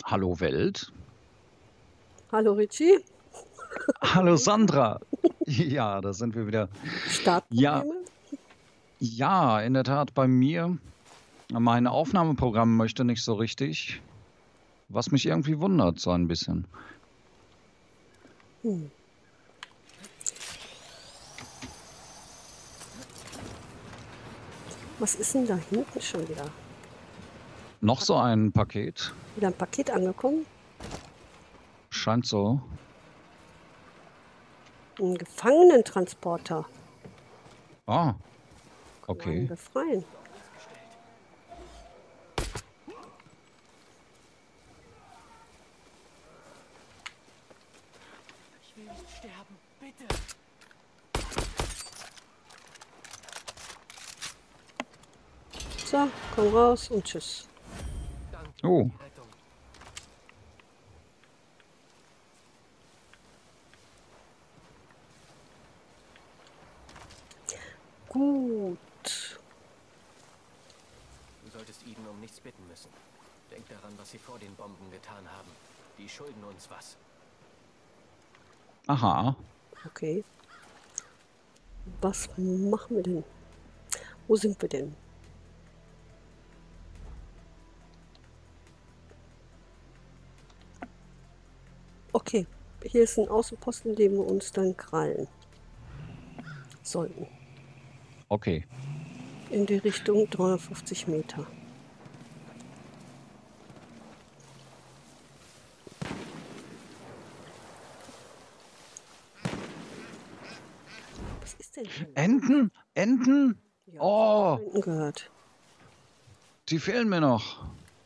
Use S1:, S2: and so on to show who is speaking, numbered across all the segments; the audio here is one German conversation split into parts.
S1: Hallo Welt.
S2: Hallo Richie.
S1: Hallo Sandra. Ja, da sind wir wieder. Ja,
S2: Startprobleme?
S1: ja, in der Tat bei mir. Mein Aufnahmeprogramm möchte nicht so richtig, was mich irgendwie wundert, so ein bisschen.
S2: Hm. Was ist denn da hinten schon wieder?
S1: Noch so ein Paket.
S2: Wieder ein Paket angekommen?
S1: Scheint so.
S2: Ein Gefangenentransporter.
S1: Ah,
S2: Können wir einen
S1: okay.
S2: befreien?
S3: Ich will nicht sterben, bitte.
S2: So, komm raus und tschüss.
S3: Danke für
S1: Oh,
S3: die Rettung.
S2: Gut.
S3: Du solltest Eden um nichts bitten müssen. Denk daran, was sie vor den Bomben getan haben. Die schulden uns was.
S1: aha.
S2: Okay. Was machen wir denn? Wo sind wir denn? Okay. Hier ist ein Außenposten, den wir uns dann krallen sollten.
S1: Okay.
S2: In die Richtung 350 Meter. Was ist denn hier los?
S1: Enten? Enten?
S2: Ja, ich habe
S1: Oh,
S2: auch Enten gehört.
S1: die fehlen mir noch.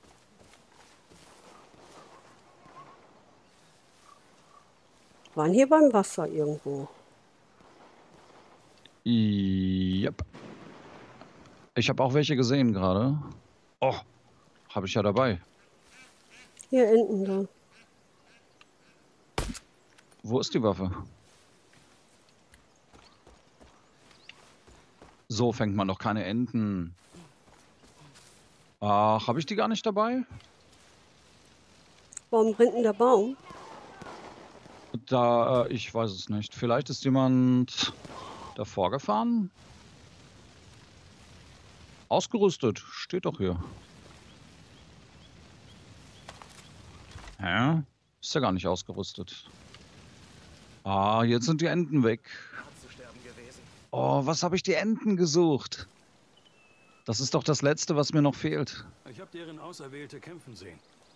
S2: Waren hier beim Wasser irgendwo.
S1: Yep. Ich habe auch welche gesehen gerade. Oh, habe ich ja dabei.
S2: Hier Enten da.
S1: Wo ist die Waffe? So fängt man doch keine Enten. Ach, habe ich die gar nicht dabei?
S2: Warum brennt denn der Baum?
S1: Da, ich weiß es nicht. Vielleicht ist jemand davor gefahren? Ausgerüstet, steht doch hier. Hä? Ist ja gar nicht ausgerüstet. Ah, jetzt sind die Enten weg.
S3: Hart zu sterben gewesen.
S1: Oh, was habe ich die Enten gesucht? Das ist doch das Letzte, was mir noch fehlt.
S4: Ich habe deren Auserwählte kämpfen sehen.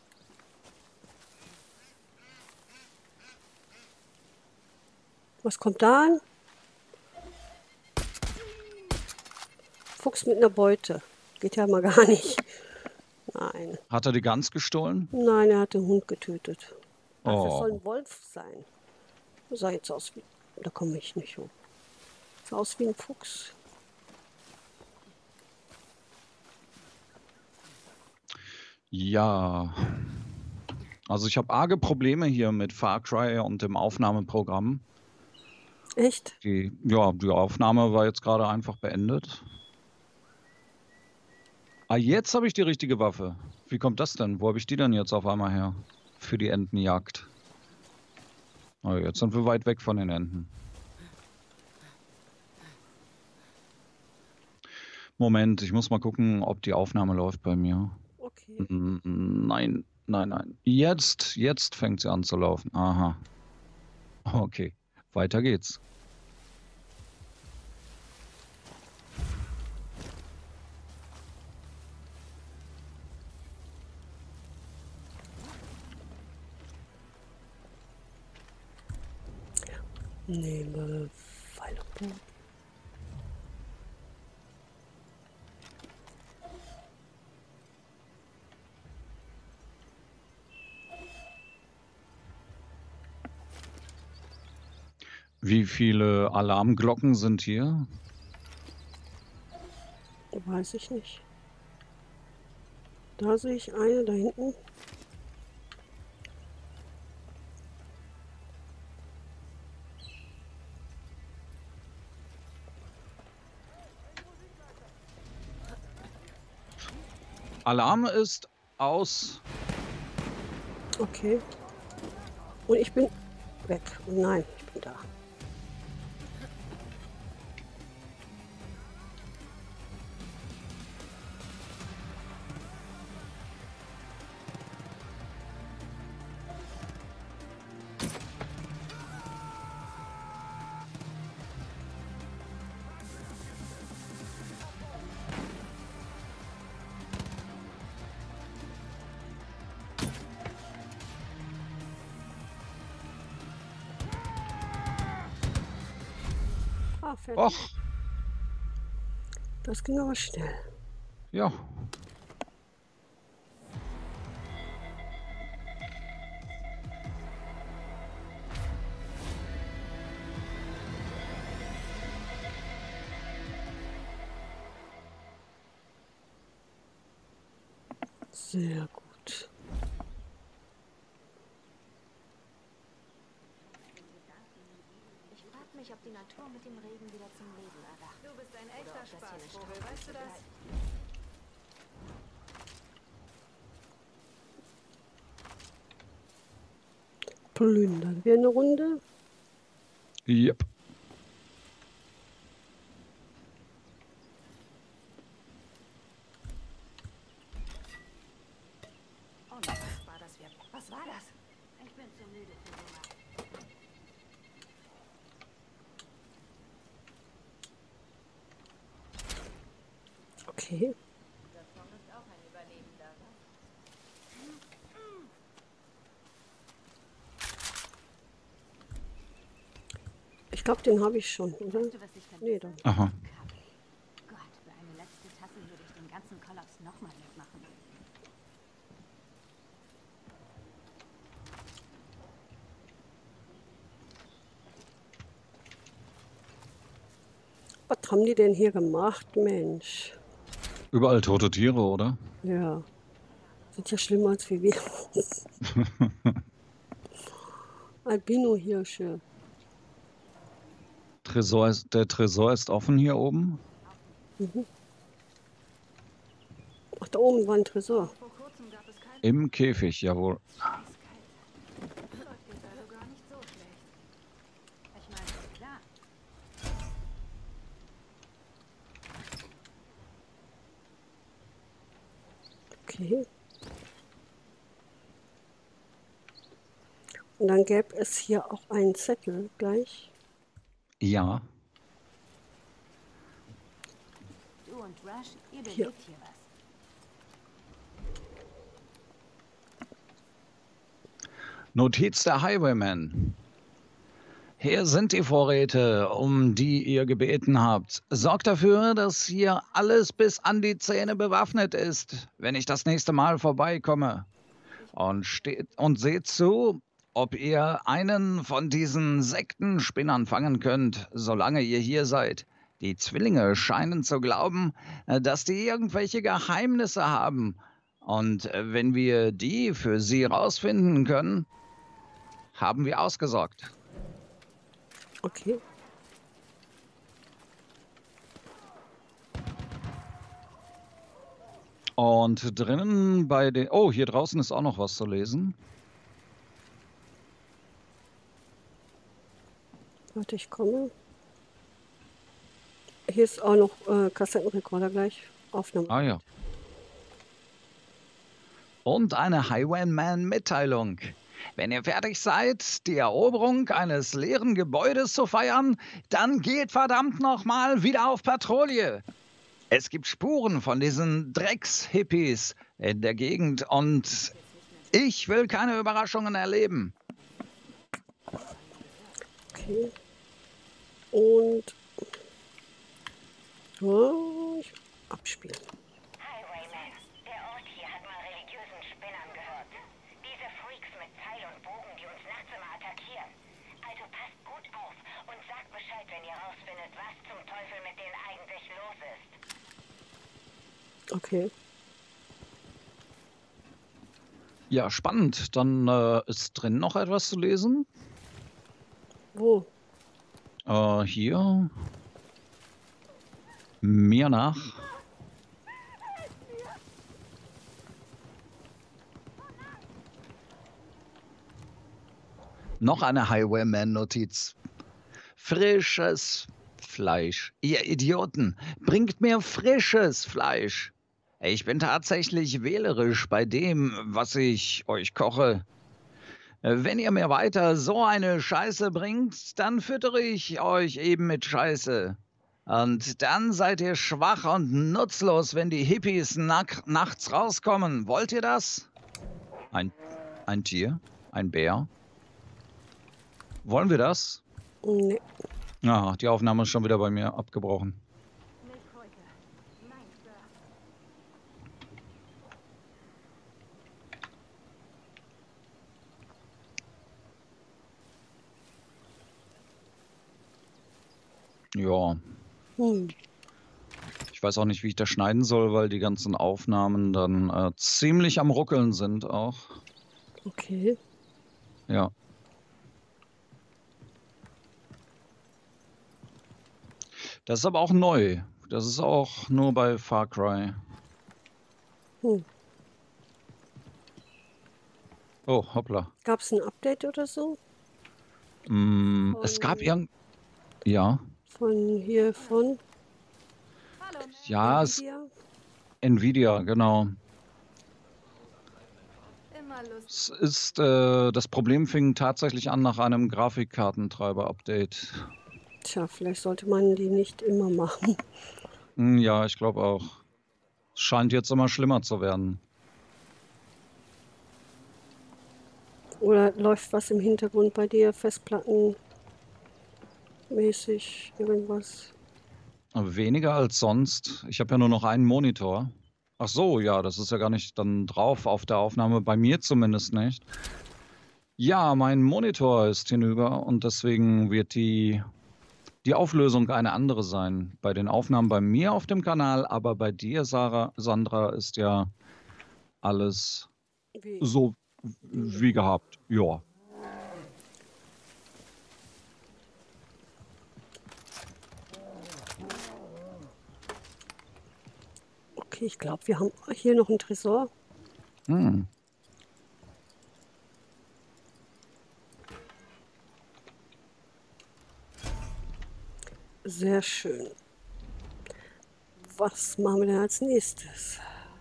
S2: Was kommt da an? Fuchs mit einer Beute. Geht ja mal gar nicht. Nein.
S1: Hat er die Gans gestohlen?
S2: Nein, er hat den Hund getötet. Ach, das soll
S1: Oh,
S2: ein Wolf sein. Das sah jetzt aus wie. Da komme ich nicht hoch. Sah aus wie ein Fuchs.
S1: ja. Also ich habe arge Probleme hier mit Far Cry und dem Aufnahmeprogramm.
S2: Echt?
S1: Die Aufnahme war jetzt gerade einfach beendet. Ah, jetzt habe ich die richtige Waffe. Wie kommt das denn? Wo habe ich die denn jetzt auf einmal her? Für die Entenjagd. Oh, jetzt sind wir weit weg von den Enten. Moment, ich muss mal gucken, ob die Aufnahme läuft bei mir.
S2: Okay.
S1: Nein, nein, nein. Jetzt fängt sie an zu laufen. Aha. Okay, weiter geht's.
S2: Nehme Pfeil und Bogen.
S1: Wie viele Alarmglocken sind hier?
S2: Weiß ich nicht. Da sehe ich eine, da hinten.
S1: Alarm ist aus.
S2: Okay. Und ich bin weg. Nein, ich bin da. Ah, fertig.
S1: Och,
S2: Das ging aber schnell.
S1: ja.
S2: Sehr gut.
S5: Ich frage mich, ob die Natur mit dem Regen wieder zum Leben erwacht.
S6: Du bist ein
S5: Oder
S6: echter
S5: ob das hier eine
S6: Spaßvogel,
S5: Strafe
S6: weißt du das?
S2: Plündern wir eine Runde.
S1: Yep.
S5: Oh nein, was war das? Was war das? Ich bin zu müde für sowas.
S2: Okay.
S6: Davon ist auch ein Überlebender, was?
S2: Ich glaube, den habe ich schon, oder?
S5: Weißt du, was ich vermisse?
S2: Nee, dann.
S1: Aha.
S5: Kaffee. Gott, für eine letzte Tasse würde ich den ganzen Kollaps nochmal mitmachen.
S2: Was haben die denn hier gemacht, Mensch?
S1: Überall tote Tiere, oder?
S2: Ja. Sind ja schlimmer als wie wir. Albino-Hirsche.
S1: Der Tresor ist offen hier oben.
S2: Ach, da oben war ein Tresor.
S6: Vor kurzem gab es kein
S1: Im Käfig, jawohl.
S5: Eiskalt.
S6: läuft jetzt also gar nicht so schlecht.
S5: Ich meine, klar.
S2: Okay. Und dann gäbe es hier auch einen Zettel gleich.
S1: Ja.
S5: Du und Rush, ihr
S2: Hier.
S5: bewegt hier was.
S1: Notiz der Highwayman. Hier sind die Vorräte, um die ihr gebeten habt. Sorgt dafür, dass hier alles bis an die Zähne bewaffnet ist, wenn ich das nächste Mal vorbeikomme. Und seht zu, ob ihr einen von diesen Sektenspinnern fangen könnt, solange ihr hier seid. Die Zwillinge scheinen zu glauben, dass die irgendwelche Geheimnisse haben. Und wenn wir die für sie rausfinden können, haben wir ausgesorgt.
S2: Okay.
S1: Und drinnen bei den... Oh, hier draußen ist auch noch was zu lesen.
S2: Warte, ich komme. Hier ist auch noch Kassettenrekorder gleich. Aufnahme.
S1: Ah ja. Und eine Highwayman-Mitteilung. Wenn ihr fertig seid, die Eroberung eines leeren Gebäudes zu feiern, dann geht verdammt nochmal wieder auf Patrouille. Es gibt Spuren von diesen Drecks-Hippies in der Gegend und ich will keine Überraschungen erleben.
S2: Okay. Und oh, abspielen.
S7: Highwayman, der Ort hier hat mal religiösen Spinnern gehört. Diese Freaks mit Pfeil und Bogen, die uns nachts immer attackieren. Also passt gut auf und sagt Bescheid, wenn ihr rausfindet, was zum Teufel mit denen eigentlich los ist.
S2: Okay.
S1: Ja, spannend. Dann ist drin noch etwas zu lesen.
S2: Wo?
S1: Hier. Mir nach. Noch eine Highwayman-Notiz. Frisches Fleisch. Ihr Idioten, bringt mir frisches Fleisch. Ich bin tatsächlich wählerisch bei dem, was ich euch koche. Wenn ihr mir weiter so eine Scheiße bringt, dann füttere ich euch eben mit Scheiße. Und dann seid ihr schwach und nutzlos, wenn die Hippies nachts rauskommen. Wollt ihr das? Ein Tier? Ein Bär? Wollen wir das?
S2: Nee.
S1: Ah, die Aufnahme ist schon wieder bei mir abgebrochen.
S6: Nicht heute. Nein, Sir.
S1: Ja,
S2: Hm.
S1: ich weiß auch nicht, wie ich das schneiden soll, weil die ganzen Aufnahmen dann ziemlich am Ruckeln sind auch.
S2: Okay.
S1: Ja. Das ist aber auch neu. Das ist auch nur bei Far Cry.
S2: Hm.
S1: Oh, hoppla.
S2: Gab es ein Update oder so?
S1: Es gab ja,
S2: Von hier von
S6: Hallo, Ma'am.
S1: ja,
S2: Nvidia?
S1: Nvidia, genau.
S6: Immer lustig.
S1: Es ist, das Problem fing tatsächlich an nach einem Grafikkartentreiber-Update.
S2: Tja, vielleicht sollte man die nicht immer machen.
S1: Ja, ich glaube auch. Es scheint jetzt immer schlimmer zu werden.
S2: Oder läuft was im Hintergrund bei dir, festplattenmäßig, irgendwas?
S1: Weniger als sonst. Ich habe ja nur noch einen Monitor. Ach so, ja, das ist ja gar nicht dann drauf auf der Aufnahme, bei mir zumindest nicht. Ja, mein Monitor ist hinüber und deswegen wird die Auflösung eine andere sein. Bei den Aufnahmen bei mir auf dem Kanal, aber bei dir, Sandra, ist ja alles
S2: Wie?
S1: so wie gehabt. Ja.
S2: Okay, ich glaube, wir haben hier noch einen Tresor.
S1: Hm.
S2: Sehr schön. Was machen wir denn als nächstes?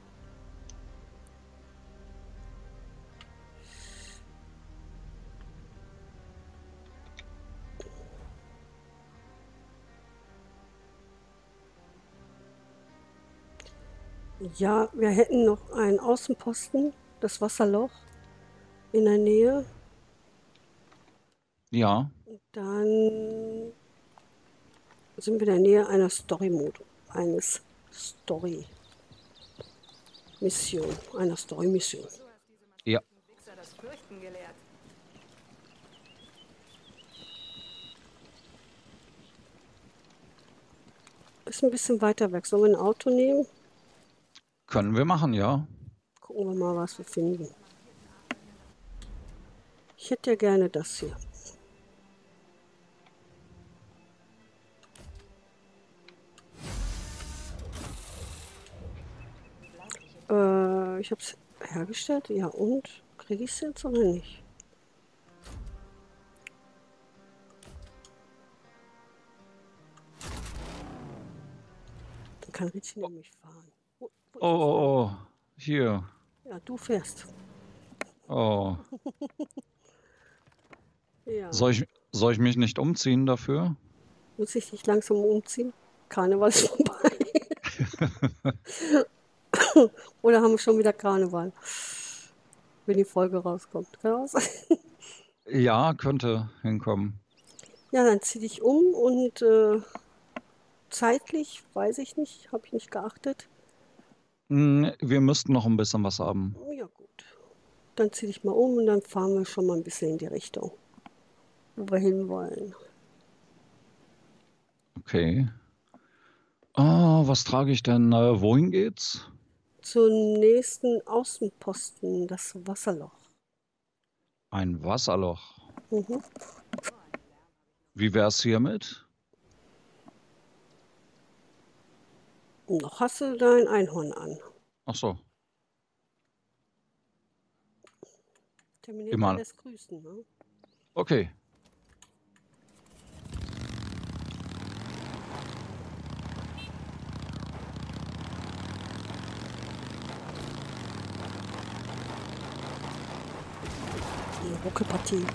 S2: Ja, wir hätten noch einen Außenposten, das Wasserloch in der Nähe.
S1: Ja,
S2: Dann sind wir in der Nähe einer eines Story-Mission, einer Story-Mission.
S6: Du hast diese
S1: ja.
S6: maskierten Wichser das Fürchten gelehrt.
S2: Ist ein bisschen weiter weg. Sollen wir ein Auto nehmen?
S1: Können wir machen, ja.
S2: Gucken wir mal, was wir finden. Ich hätte ja gerne das hier. Ich habe es hergestellt. Ja, und? Kriege ich es jetzt oder nicht? Dann kann Ritchie nämlich fahren. Wo ist
S1: Oh, oh, oh. Hier.
S2: das? Ja, du fährst.
S1: Oh.
S2: Ja.
S1: Soll ich mich nicht umziehen dafür?
S2: Muss ich dich langsam umziehen? Karneval ist vorbei. Oder haben wir schon wieder Karneval? Wenn die Folge rauskommt. Kann auch sein.
S1: Ja, könnte hinkommen.
S2: Ja, dann zieh dich um und zeitlich, weiß ich nicht, habe ich nicht geachtet.
S1: Wir müssten noch ein bisschen was haben.
S2: Ja gut, dann zieh dich mal um und dann fahren wir schon mal ein bisschen in die Richtung, wo wir hinwollen.
S1: Okay. Was trage ich denn? Wohin geht's?
S2: Zum nächsten Außenposten, das Wasserloch.
S1: Ein Wasserloch.
S2: Mhm.
S1: Wie wär's hiermit?
S2: Noch hast du dein Einhorn an.
S1: Ach so.
S2: Terminator
S1: Immer.
S2: lässt grüßen, ne?
S1: Okay.
S2: Die Ruckelpartie.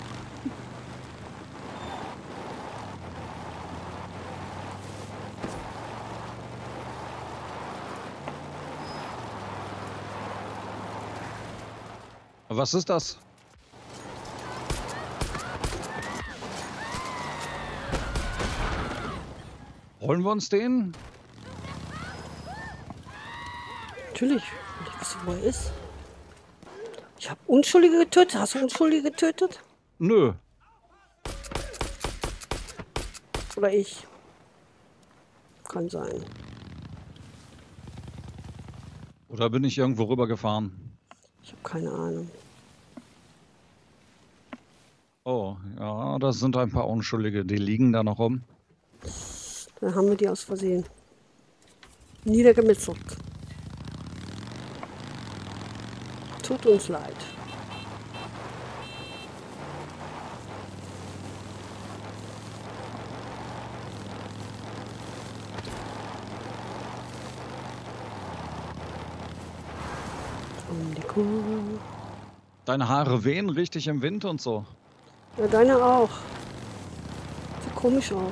S1: Was ist das? Holen wir uns den?
S2: Natürlich. Ich weiß nicht, wo er ist. Ich habe Unschuldige getötet. Hast du Unschuldige getötet?
S1: Nö.
S2: Oder ich? Kann sein.
S1: Oder bin ich irgendwo rübergefahren?
S2: Ich habe keine Ahnung.
S1: Oh, ja, das sind ein paar Unschuldige. Die liegen da noch rum.
S2: Dann haben wir die aus Versehen niedergemetzelt. Tut uns leid. Um die Kurve.
S1: Deine Haare wehen richtig im Wind und so.
S2: Ja, deine auch. Sieht komisch aus.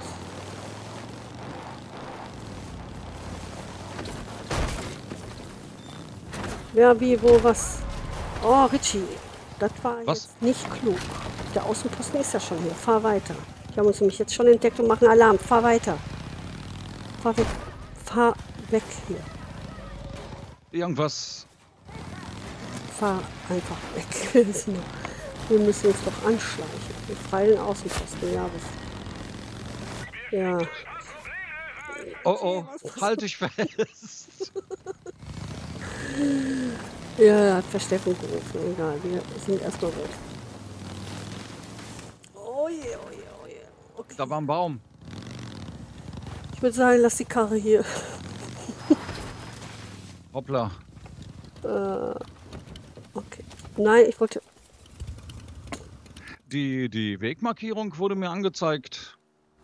S2: Ja, wie, wo, was? Oh, Richie, das war
S1: Was?
S2: jetzt nicht klug. Der Außenposten ist ja schon hier. Fahr weiter. Die haben uns nämlich jetzt schon entdeckt und machen Alarm. Fahr weiter. Fahr weg. Fahr weg hier.
S1: Irgendwas.
S2: Fahr einfach weg. Wir müssen uns doch anschleichen. Wir freien Außenposten, ja. Ja.
S1: Oh, oh, halt dich fest.
S2: Ja, er hat Verstärkung gerufen. Egal, wir sind erstmal weg. Oh je, oh je, oh je. Okay.
S1: Da war ein Baum.
S2: Ich würde sagen, lass die Karre hier.
S1: Hoppla.
S2: Okay. Nein, ich wollte...
S1: Die Wegmarkierung wurde mir angezeigt.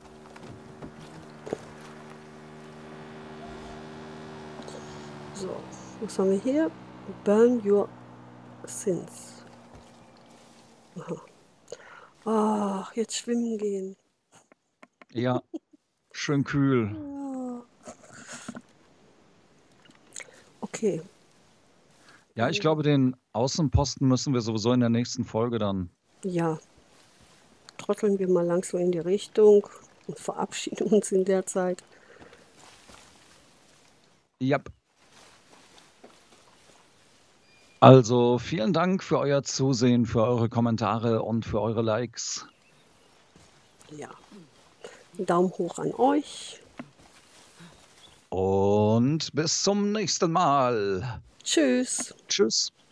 S2: So, was haben wir hier? Burn your sins. Aha. Ach, jetzt schwimmen gehen.
S1: Ja, schön kühl.
S2: Okay.
S1: Ja, ich glaube, den Außenposten müssen wir sowieso in der nächsten Folge dann.
S2: Ja. Trotteln wir mal langsam in die Richtung und verabschieden uns in der Zeit.
S1: Ja. Also vielen Dank für euer Zusehen, für eure Kommentare und für eure Likes.
S2: Ja. Daumen hoch an euch.
S1: Und bis zum nächsten Mal.
S2: Tschüss.
S1: Tschüss.